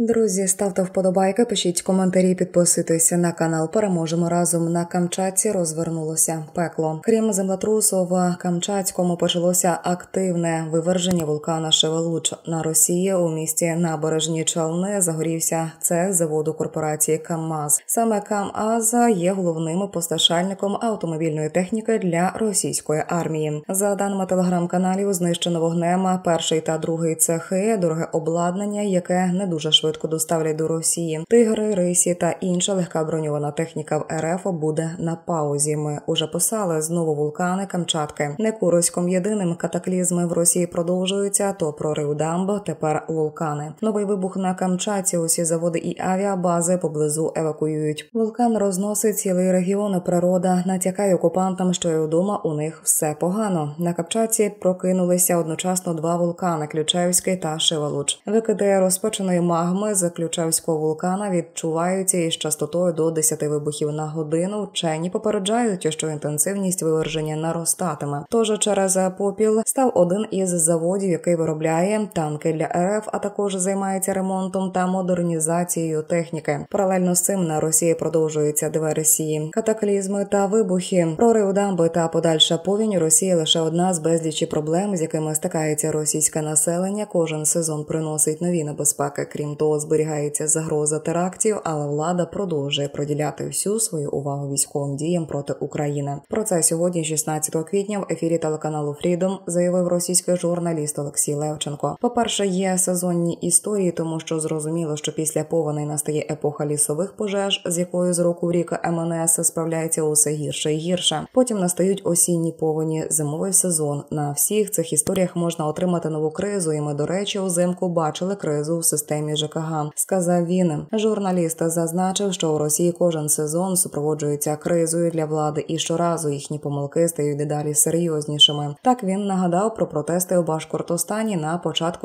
Друзі, ставте вподобайки, пишіть коментарі, підписуйтесь на канал. Переможемо разом. На Камчатці розвернулося пекло. Крім землетрусу, в Камчатському почалося активне виверження вулкана Шевелуч. На Росії у місті Набережні Челни загорівся цех заводу корпорації КамАЗ. Саме КамАЗ є головним постачальником автомобільної техніки для російської армії. За даними телеграм-каналів, знищено вогнем перший та другий цехи, дороге обладнання, яке не дуже швидко доставлять до Росії. Тигри, рисі та інша легка броньована техніка в РФ буде на паузі. Ми уже писали знову вулкани Камчатки. Не Курськом єдиним катаклізми в Росії продовжуються, то прорив дамб, тепер вулкани. Новий вибух на Камчатці, усі заводи і авіабази поблизу евакуюють. Вулкан розносить цілий регіон, природа натякає окупантам, що й удома у них все погано. На Камчатці прокинулися одночасно два вулкани – Ключевський та Шевелуч. Викиди розпоченої магми з Ключевського вулкана відчуваються із частотою до 10 вибухів на годину. Вчені попереджають, що інтенсивність виверження наростатиме. Тож через попіл став один із заводів, який виробляє танки для РФ, а також займається ремонтом та модернізацією техніки. Паралельно з цим на Росії продовжуються диверсії, катаклізми та вибухи. Прорив дамби та подальша повінь Росії лише одна з безлічі проблем, з якими стикається російське населення. Кожен сезон приносить нові небезпеки. Крім того, зберігається загроза терактів, але влада продовжує приділяти всю свою увагу військовим діям проти України. Про це сьогодні, 16 квітня, в ефірі телеканалу Freedom заявив російський журналіст Олексій Левченко. По-перше, є сезонні історії, тому що зрозуміло, що після повеней настає епоха лісових пожеж, з якою з року в рік МНС справляється усе гірше і гірше. Потім настають осінні повені, зимовий сезон. На всіх цих історіях можна отримати нову кризу, і ми, до речі, узимку бачили кризу в системі ЖКГ, сказав він. Журналіст зазначив, що у Росії кожен сезон супроводжується кризою для влади і щоразу їхні помилки стають дедалі серйознішими. Так він нагадав про протести у Башкортостані на початку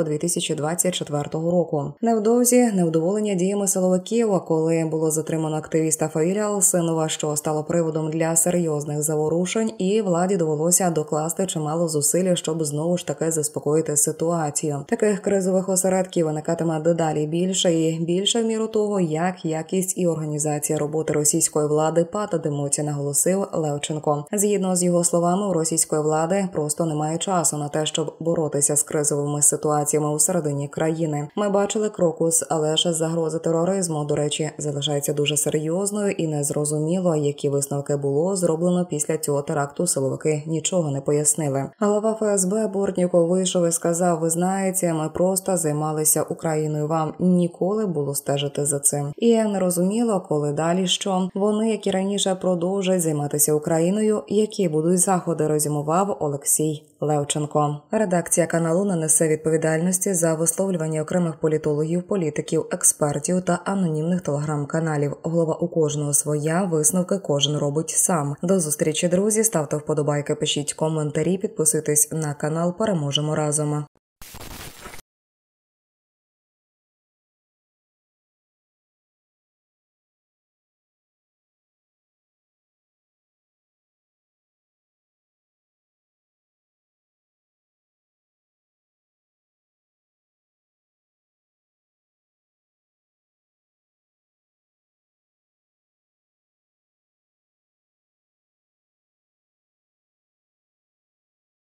2024 року. Невдовзі невдоволення діями силовиків, коли було затримано активіста Фаїля Алсинова, що стало приводом для серйозних заворушень, і владі довелося докласти чимало зусиль, щоб знову ж таки заспокоїти ситуацію. Таких кризових осередків виникатиме дедалі більше і більше в міру того, як якість і організація роботи російської влади падатимуть, наголосив Левченко. Згідно з його словами, у російської влади просто немає часу на те, щоб боротися з кризовими ситуаціями у середині країни. Ми бачили крокус, але ж загроза тероризму, до речі, залишається дуже серйозною і незрозуміло, які висновки було зроблено після цього теракту. Силовики нічого не пояснили. Голова ФСБ Бортніков вийшов і сказав: "Ви знаєте, ми просто займалися Україною, вам ніколи було стежити за цим. І я не розуміла, коли далі що. Вони, як і раніше, продовжать займатися Україною. Які будуть заходи", резюмував Олексій Левченко. Редакція каналу не несе відповідальності за висловлювання окремих політологів, політиків, експертів та анонімних телеграм-каналів. Голова у кожного своя, висновки кожен робить сам. До зустрічі, друзі. Ставте вподобайки, пишіть коментарі, підписуйтесь на канал. Переможемо разом.